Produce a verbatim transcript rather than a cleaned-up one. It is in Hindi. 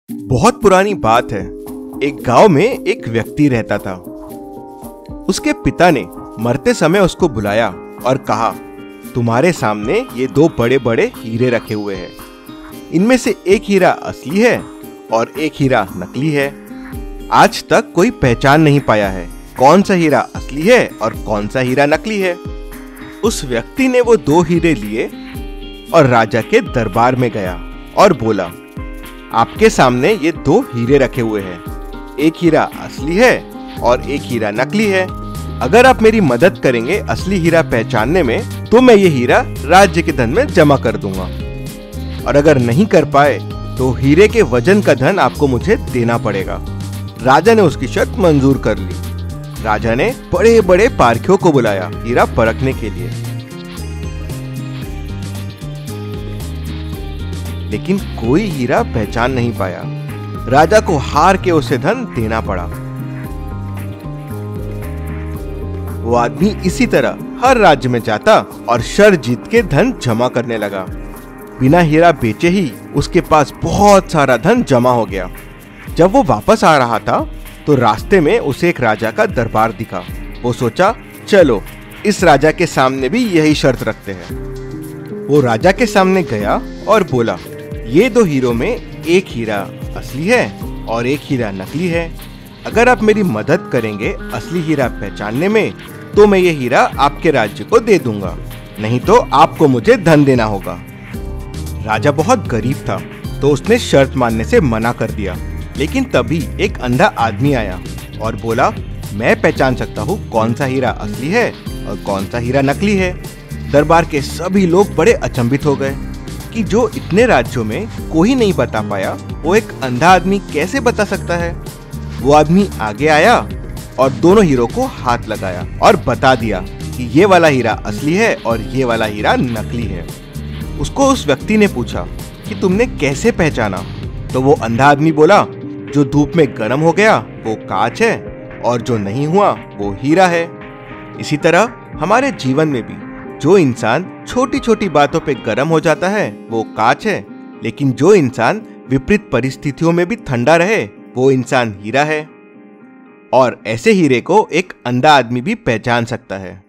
बहुत पुरानी बात है। एक गांव में एक व्यक्ति रहता था। उसके पिता ने मरते समय उसको बुलाया और कहा, तुम्हारे सामने ये दो बड़े बड़े हीरे रखे हुए हैं। इनमें से एक हीरा असली है और एक हीरा नकली है। आज तक कोई पहचान नहीं पाया है कौन सा हीरा असली है और कौन सा हीरा नकली है। उस व्यक्ति ने वो दो हीरे लिए और राजा के दरबार में गया और बोला, आपके सामने ये दो हीरे रखे हुए हैं। एक हीरा असली है और एक हीरा नकली है। अगर आप मेरी मदद करेंगे असली हीरा पहचानने में तो मैं ये हीरा राज्य के धन में जमा कर दूंगा, और अगर नहीं कर पाए तो हीरे के वजन का धन आपको मुझे देना पड़ेगा। राजा ने उसकी शर्त मंजूर कर ली। राजा ने बड़े बड़े पारखियों को बुलाया हीरा परखने के लिए, लेकिन कोई हीरा पहचान नहीं पाया। राजा को हार के उसे धन देना पड़ा। वो आदमी इसी तरह हर राज्य में जाता और शर्त जीत के धन जमा करने लगा। बिना हीरा बेचे ही उसके पास बहुत सारा धन जमा हो गया। जब वो वापस आ रहा था तो रास्ते में उसे एक राजा का दरबार दिखा। वो सोचा, चलो इस राजा के सामने भी यही शर्त रखते हैं। वो राजा के सामने गया और बोला, ये दो हीरों में एक हीरा असली है और एक हीरा नकली है। अगर आप मेरी मदद करेंगे असली हीरा पहचानने में तो मैं ये हीरा आपके राज्य को दे दूंगा, नहीं तो आपको मुझे धन देना होगा। राजा बहुत गरीब था तो उसने शर्त मानने से मना कर दिया। लेकिन तभी एक अंधा आदमी आया और बोला, मैं पहचान सकता हूँ कौन सा हीरा असली है और कौन सा हीरा नकली है। दरबार के सभी लोग बड़े अचंभित हो गए कि जो इतने राज्यों में कोई नहीं बता पाया, वो एक अंधा आदमी कैसे बता सकता है। वो आदमी आगे आया और दोनों हीरो को हाथ लगाया और बता दिया कि ये वाला हीरा असली है और ये वाला हीरा नकली है। उसको उस व्यक्ति ने पूछा कि तुमने कैसे पहचाना? तो वो अंधा आदमी बोला, जो धूप में गर्म हो गया वो कांच है और जो नहीं हुआ वो हीरा है। इसी तरह हमारे जीवन में भी जो इंसान छोटी छोटी बातों पे गर्म हो जाता है वो कांच है, लेकिन जो इंसान विपरीत परिस्थितियों में भी ठंडा रहे वो इंसान हीरा है। और ऐसे हीरे को एक अंधा आदमी भी पहचान सकता है।